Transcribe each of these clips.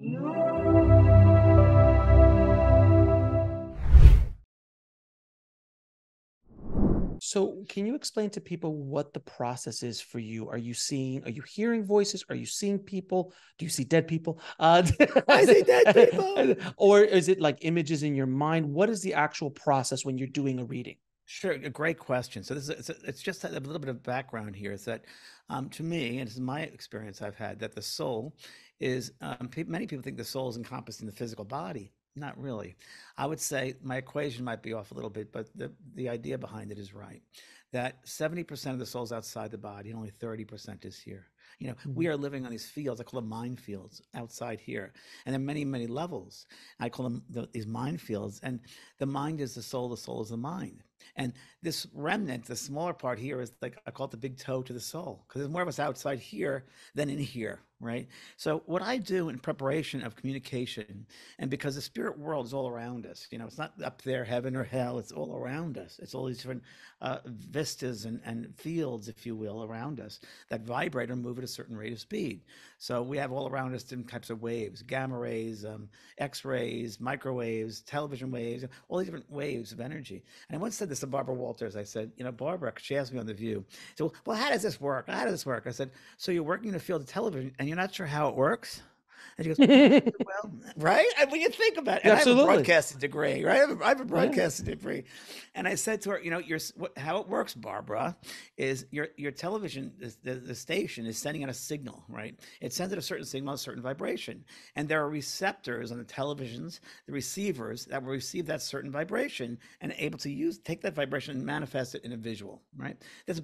So can you explain to people what the process is for you? Are you hearing voices? Are you seeing people? Do you see dead people? I see dead people. Or is it like images in your mind? What is the actual process when you're doing a reading? Sure, a great question. So this is it's just a little bit of background here. Is that to me, and this is my experience I've had, that the soul is many people think the soul is encompassed in the physical body. Not really. I would say my equation might be off a little bit, but the idea behind it is right. That 70% of the soul's outside the body, and only 30% is here. You know, we Mhm. are living on these fields. I call them minefields outside here, and there are many, many levels. I call them these minefields. And the mind is the soul is the mind. And this remnant, the smaller part here, is like I call it the big toe to the soul, because there's more of us outside here than in here, right? So what I do in preparation of communication, and because the spirit world is all around us, you know, it's not up there, heaven or hell, it's all around us. It's all these different vistas and fields, if you will, around us that vibrate or move at a certain rate of speed. So we have all around us different types of waves: gamma rays, X-rays, microwaves, television waves, all these different waves of energy. And I once said this to Barbara Walters. I said, you know, Barbara, she asked me on The View, so, well, how does this work? How does this work? I said, so you're working in the field of television and you're not sure how it works? And she goes, well, right? And when you think about it, and I have a Absolutely. broadcasting degree, right? I have a Yeah. broadcasting degree. And I said to her, you know, how it works, Barbara, is your television, the station is sending out a signal, right? It sends out a certain signal, a certain vibration. And there are receptors on the televisions, the receivers that will receive that certain vibration and able to take that vibration and manifest it in a visual, right? That's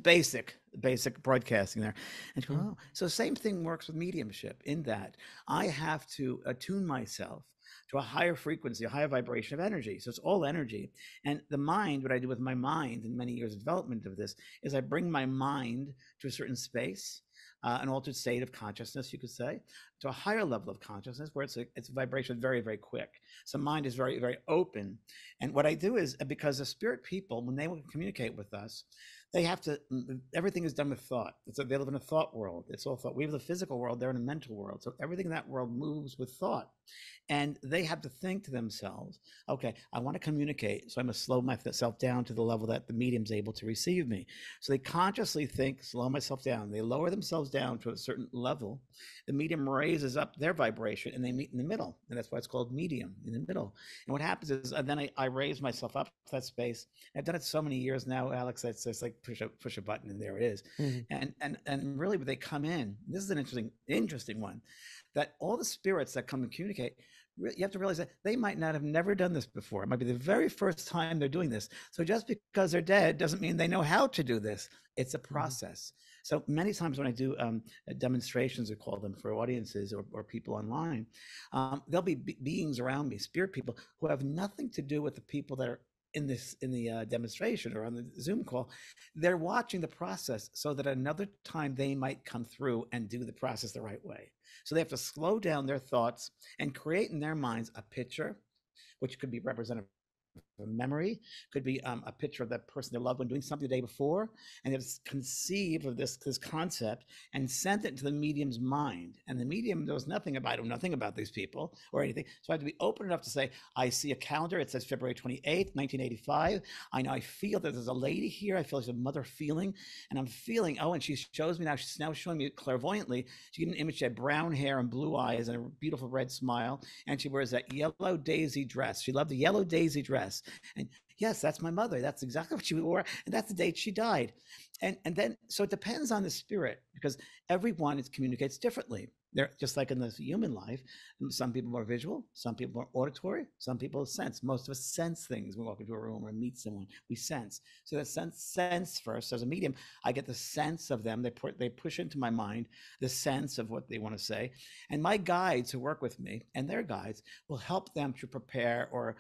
basic broadcasting there. And she goes, Mhm. oh, so the same thing works with mediumship in that I have to attune myself to a higher frequency, a higher vibration of energy. So it's all energy. And the mind, what I do with my mind in many years of development of this, is I bring my mind to a certain space, an altered state of consciousness, you could say, to a higher level of consciousness where it's a vibration very, very quick. So mind is very, very open. And what I do is, because the spirit people, when they will communicate with us, they have to, everything is done with thought. They live in a thought world. It's all thought. We have the physical world, they're in a mental world. So everything in that world moves with thought. And they have to think to themselves, okay, I want to communicate. So I must slow myself down to the level that the medium's able to receive me. So they consciously think, slow myself down. They lower themselves down to a certain level. The medium raises up their vibration and they meet in the middle. And that's why it's called medium, in the middle. And what happens is then I raise myself up to that space. I've done it so many years now, Alex, that's just like push a button and there it is. Mhm. And really when they come in, this is an interesting one, that all the spirits that come and communicate, you have to realize that they might not have never done this before. It might be the very first time they're doing this. So just because they're dead doesn't mean they know how to do this. It's a Mhm. process. So many times when I do demonstrations, we call them, for audiences or people online, there'll be beings around me, spirit people, who have nothing to do with the people that are in the demonstration or on the Zoom call. They're watching the process so that another time they might come through and do the process the right way. So they have to slow down their thoughts and create in their minds a picture, which could be representative a memory, could be a picture of that person they loved one doing something the day before, and it's conceived of this concept and sent it to the medium's mind. And the medium knows nothing about these people or anything. So I have to be open enough to say, I see a calendar. It says February 28th, 1985. I feel that there's a lady here. I feel there's a mother feeling, and I'm feeling, oh, and she shows me now, she's now showing me clairvoyantly. She gave an image, she had brown hair and blue eyes and a beautiful red smile. And she wears that yellow daisy dress. She loved the yellow daisy dress. And yes, that's my mother. That's exactly what she wore. And that's the date she died. And then, so it depends on the spirit, because everyone communicates differently. They're just like in the human life. Some people are visual, some people are auditory, some people sense. Most of us sense things. We walk into a room or meet someone, we sense. So that sense first, as a medium, I get the sense of them. They push into my mind the sense of what they want to say. And my guides who work with me and their guides will help them to prepare or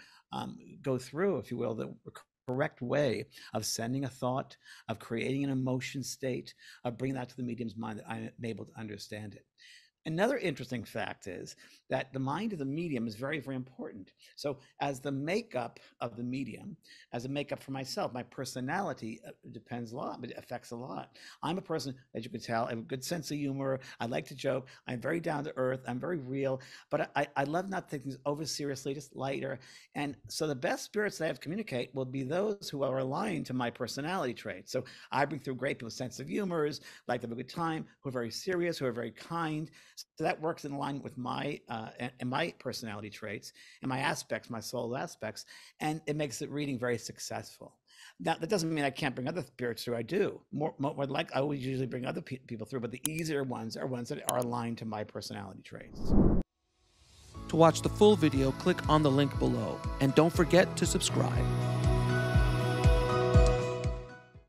go through, if you will, the correct way of sending a thought, of creating an emotion state, of bringing that to the medium's mind that I'm able to understand it. Another interesting fact is that the mind of the medium is very, very important. So as the makeup of the medium, as a makeup for myself, my personality depends a lot, but it affects a lot. I'm a person, as you can tell, I have a good sense of humor. I like to joke. I'm very down to earth. I'm very real, but I love not taking things over seriously, just lighter. And so the best spirits that I have to communicate will be those who are aligned to my personality traits. So I bring through great people's sense of humors, like to have a good time, who are very serious, who are very kind. So that works in line with my and my personality traits and my aspects, my soul aspects, and it makes the reading very successful. Now, that doesn't mean I can't bring other spirits through. I do. More like I always usually bring other people through, but the easier ones are ones that are aligned to my personality traits. To watch the full video, click on the link below, and don't forget to subscribe.